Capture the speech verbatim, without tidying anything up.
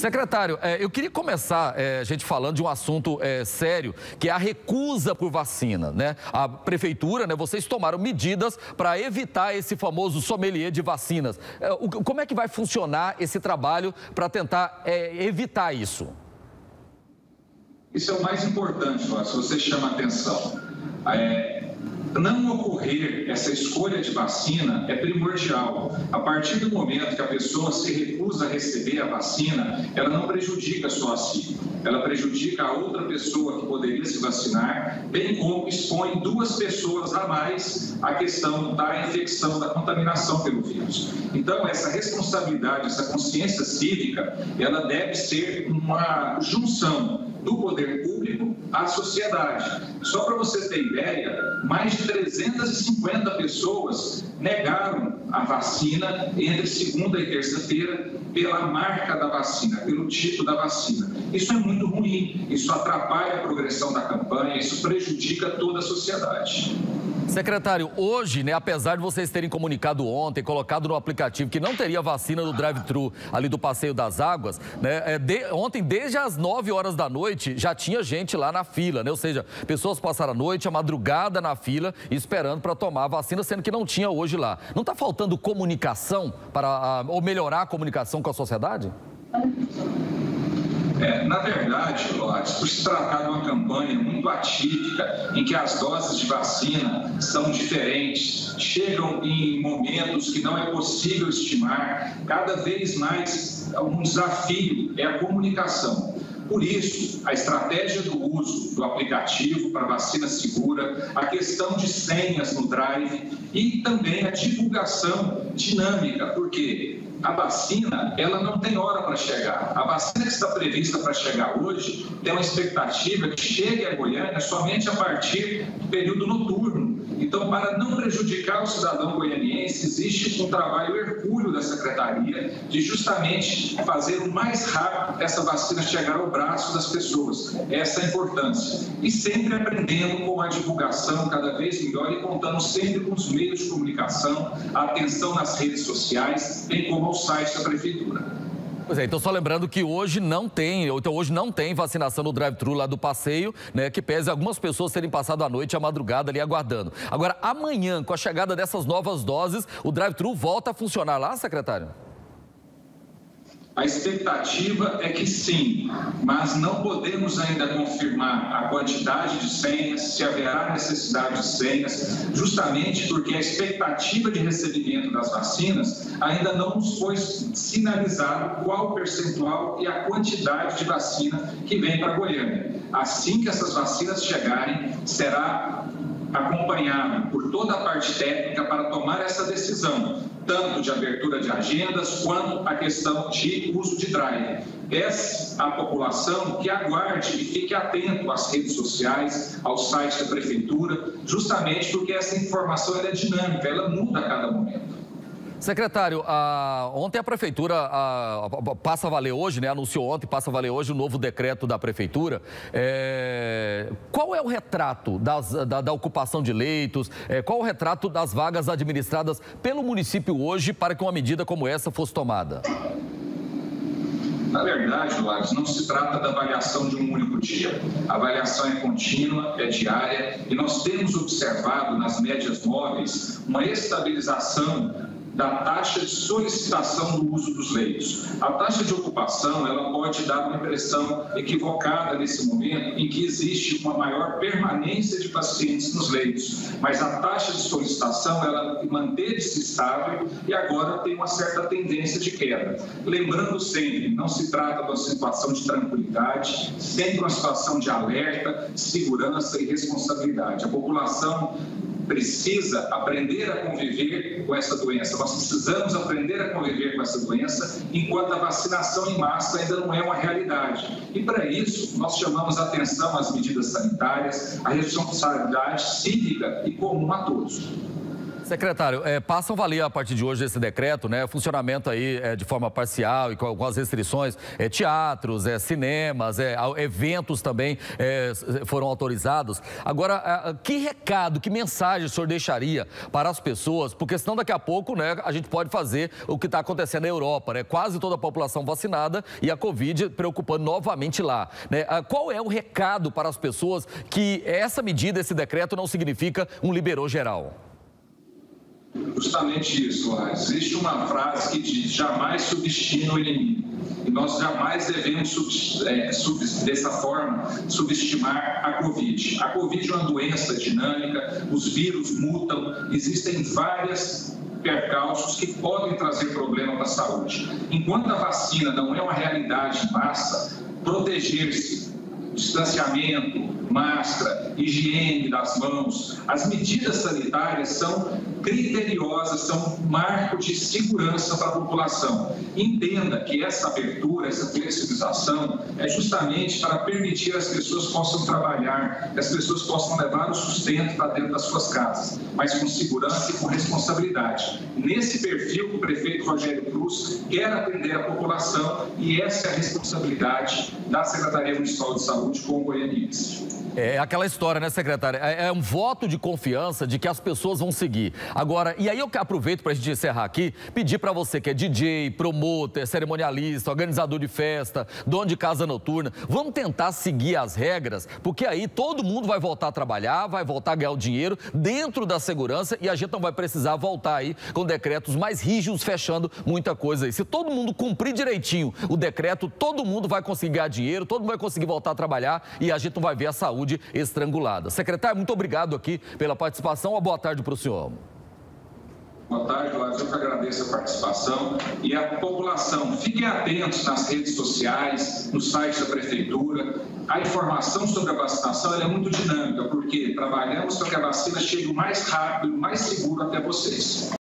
Secretário, eu queria começar a gente falando de um assunto sério, que é a recusa por vacina, né? A prefeitura, né, vocês tomaram medidas para evitar esse famoso sommelier de vacinas. Como é que vai funcionar esse trabalho para tentar evitar isso? Isso é o mais importante, ó, se você chama atenção. É... Não ocorrer essa escolha de vacina é primordial. A partir do momento que a pessoa se recusa a receber a vacina, ela não prejudica só a si, ela prejudica a outra pessoa que poderia se vacinar, bem como expõe duas pessoas a mais à questão da infecção, da contaminação pelo vírus. Então, essa responsabilidade, essa consciência cívica, ela deve ser uma junção do poder público à sociedade. Só para você ter ideia, mais de trezentas e cinquenta pessoas negaram a vacina entre segunda e terça-feira pela marca da vacina, pelo tipo da vacina. Isso é muito ruim, isso atrapalha a progressão da campanha, isso prejudica toda a sociedade. Secretário, hoje, né, apesar de vocês terem comunicado ontem, colocado no aplicativo que não teria vacina do drive-thru ali do Passeio das Águas, né, de, ontem, desde as nove horas da noite, já tinha gente lá na fila, né? Ou seja, pessoas passaram a noite, a madrugada na fila, esperando para tomar a vacina, sendo que não tinha hoje lá. Não está faltando comunicação para, ou melhorar a comunicação com a sociedade? É, na verdade, Lourdes, por se tratar de uma campanha muito atípica, em que as doses de vacina são diferentes, chegam em momentos que não é possível estimar, cada vez mais um desafio é a comunicação. Por isso, a estratégia do uso do aplicativo para vacina segura, a questão de senhas no drive e também a divulgação dinâmica, porque a vacina, ela não tem hora para chegar. A vacina que está prevista para chegar hoje tem uma expectativa que chegue a Goiânia somente a partir do período noturno. Então, para não prejudicar o cidadão goianiense, existe um trabalho hercúleo da Secretaria de justamente fazer o mais rápido essa vacina chegar ao braço das pessoas. Essa é a importância. E sempre aprendendo com a divulgação cada vez melhor e contando sempre com os meios de comunicação, a atenção nas redes sociais, bem como ao site da Prefeitura. Pois é, então só lembrando que hoje não tem, então hoje não tem vacinação no drive-thru lá do passeio, né, que pese algumas pessoas terem passado a noite, a madrugada ali aguardando. Agora, amanhã, com a chegada dessas novas doses, o drive-thru volta a funcionar lá, secretário? A expectativa é que sim, mas não podemos ainda confirmar a quantidade de senhas, se haverá necessidade de senhas, justamente porque a expectativa de recebimento das vacinas ainda não nos foi sinalizado qual o percentual e a quantidade de vacina que vem para Goiânia. Assim que essas vacinas chegarem, será acompanhado por toda a parte técnica para tomar essa decisão, tanto de abertura de agendas, quanto a questão de uso de drive. Peço à população que aguarde e fique atento às redes sociais, ao site da Prefeitura, justamente porque essa informação ela é dinâmica, ela muda a cada momento. Secretário, a, ontem a Prefeitura a, a, passa a valer hoje, né? Anunciou ontem, passa a valer hoje o novo decreto da Prefeitura. É, qual é o retrato das, da, da ocupação de leitos? É, qual o retrato das vagas administradas pelo município hoje para que uma medida como essa fosse tomada? Na verdade, Lourdes, não se trata da avaliação de um único dia. A avaliação é contínua, é diária e nós temos observado nas médias móveis uma estabilização da taxa de solicitação do uso dos leitos. A taxa de ocupação, ela pode dar uma impressão equivocada nesse momento em que existe uma maior permanência de pacientes nos leitos, mas a taxa de solicitação, ela manteve-se estável e agora tem uma certa tendência de queda. Lembrando sempre, não se trata de uma situação de tranquilidade, sempre uma situação de alerta, segurança e responsabilidade. A população precisa aprender a conviver com essa doença. Nós precisamos aprender a conviver com essa doença enquanto a vacinação em massa ainda não é uma realidade. E para isso, nós chamamos a atenção às medidas sanitárias, à responsabilidade cívica e comum a todos. Secretário, é, passam a valer a partir de hoje esse decreto, né? Funcionamento aí é, de forma parcial e com algumas restrições, é, teatros, é, cinemas, é, eventos também é, foram autorizados. Agora, que recado, que mensagem o senhor deixaria para as pessoas? Porque senão daqui a pouco, né, a gente pode fazer o que está acontecendo na Europa, né? Quase toda a população vacinada e a Covid preocupando novamente lá, né? Qual é o recado para as pessoas que essa medida, esse decreto não significa um liberou geral? Justamente isso, Laís. Existe uma frase que diz: jamais subestime o inimigo. E nós jamais devemos, sub, é, sub, dessa forma, subestimar a Covid. A Covid é uma doença dinâmica, os vírus mutam, existem várias percalços que podem trazer problema para a saúde. Enquanto a vacina não é uma realidade em massa, proteger-se, distanciamento, máscara, higiene das mãos, as medidas sanitárias são criteriosas, são marco de segurança para a população. Entenda que essa abertura, essa flexibilização é justamente para permitir que as pessoas possam trabalhar, que as pessoas possam levar o sustento para dentro das suas casas, mas com segurança e com responsabilidade. Nesse perfil que o prefeito Rogério Cruz quer atender a população, e essa é a responsabilidade da Secretaria Municipal de Saúde com o goianiense. É aquela história, né, secretária? É um voto de confiança de que as pessoas vão seguir. Agora, e aí eu aproveito para a gente encerrar aqui, pedir para você que é D J, promoter, cerimonialista, organizador de festa, dono de casa noturna, vamos tentar seguir as regras, porque aí todo mundo vai voltar a trabalhar, vai voltar a ganhar o dinheiro dentro da segurança e a gente não vai precisar voltar aí com decretos mais rígidos, fechando muita coisa aí. Se todo mundo cumprir direitinho o decreto, todo mundo vai conseguir ganhar dinheiro, todo mundo vai conseguir voltar a trabalhar e a gente não vai ver a saúde estrangulada. Secretário, muito obrigado aqui pela participação. Uma boa tarde para o senhor. Boa tarde, Laís. Eu que agradeço a participação. E a população, fiquem atentos nas redes sociais, no site da Prefeitura. A informação sobre a vacinação ela é muito dinâmica, porque trabalhamos para que a vacina chegue o mais rápido e o mais seguro até vocês.